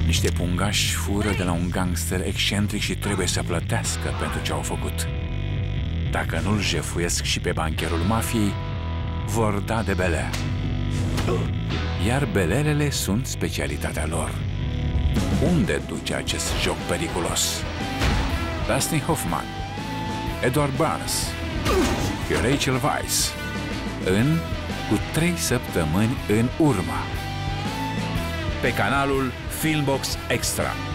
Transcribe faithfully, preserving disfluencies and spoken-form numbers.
Niște pungași fură de la un gangster excentric și trebuie să plătească pentru ce au făcut. Dacă nu-l jefuiesc și pe bancherul mafiei, vor da de belea. Iar belelele sunt specialitatea lor. Unde duce acest joc periculos? Dustin Hoffman, Edward Barnes și Rachel Weisz în Cu trei săptămâni în urmă, pe canalul Filmbox Extra.